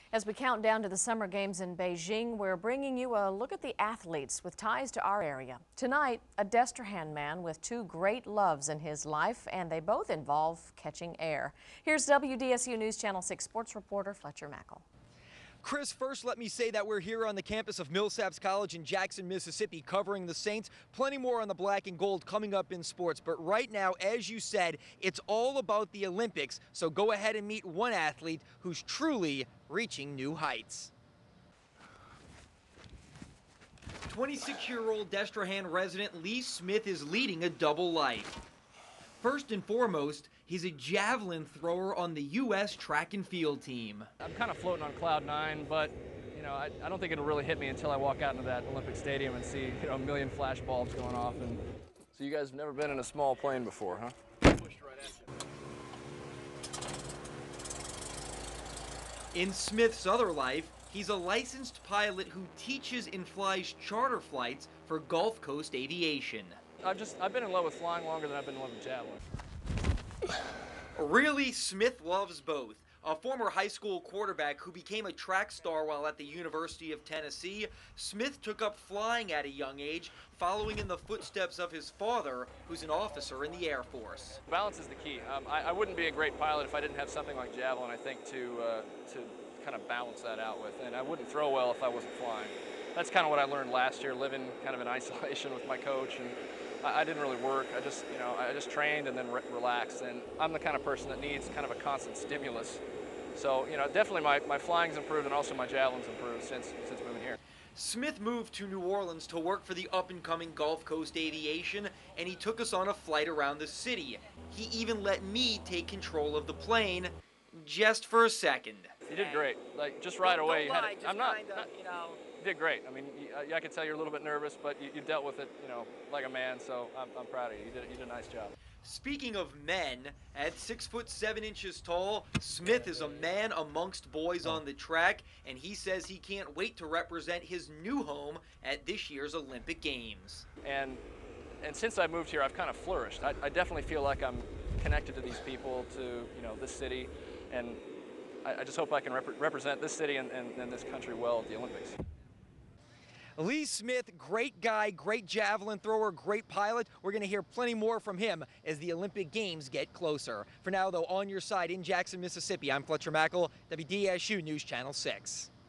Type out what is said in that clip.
As we count down to the Summer Games in Beijing, we're bringing you a look at the athletes with ties to our area. Tonight, a Destrehan man with two great loves in his life, and they both involve catching air. Here's WDSU News Channel 6 sports reporter Fletcher Mackel. Chris, first let me say that we're here on the campus of Millsaps College in Jackson, Mississippi, covering the Saints. Plenty more on the black and gold coming up in sports, but right now, as you said, it's all about the Olympics. So go ahead and meet one athlete who's truly reaching new heights. 26-year-old Destrehan resident Leigh Smith is leading a double life. First and foremost, he's a javelin thrower on the U.S. track and field team. I'm kind of floating on cloud nine, but I don't think it'll really hit me until I walk out into that Olympic stadium and see a million flash bulbs going off. And so you guys have never been in a small plane before, huh? Pushed right at you. In Smith's other life, he's a licensed pilot who teaches and flies charter flights for Gulf Coast Aviation. I've been in love with flying longer than I've been in love with javelin. Really, Smith loves both. A former high school quarterback who became a track star while at the University of Tennessee, Smith took up flying at a young age, following in the footsteps of his father, who's an officer in the Air Force. Balance is the key. I wouldn't be a great pilot if I didn't have something like javelin, I think, to kind of balance that out with. And I wouldn't throw well if I wasn't flying. That's kind of what I learned last year, living kind of in isolation with my coach. And I didn't really work. I just trained and then relaxed. And I'm the kind of person that needs kind of a constant stimulus. So, definitely my flying's improved and also my javelin's improved since moving here. Smith moved to New Orleans to work for the up-and-coming Gulf Coast Aviation, and he took us on a flight around the city. He even let me take control of the plane, just for a second. You did great. Like, just right away. Don't lie, just kinda, You did great. I mean, I could tell you're a little bit nervous, but you dealt with it, like a man. So I'm proud of you. You did a nice job. Speaking of men, at 6'7" tall, Smith is a man amongst boys on the track, and he says he can't wait to represent his new home at this year's Olympic Games. And since I moved here, I've kind of flourished. I definitely feel like I'm connected to these people, to this city, and I just hope I can represent this city and this country well at the Olympics. Leigh Smith, great guy, great javelin thrower, great pilot. We're going to hear plenty more from him as the Olympic Games get closer. For now, though, on your side in Jackson, Mississippi, I'm Fletcher Mackel, WDSU News Channel 6.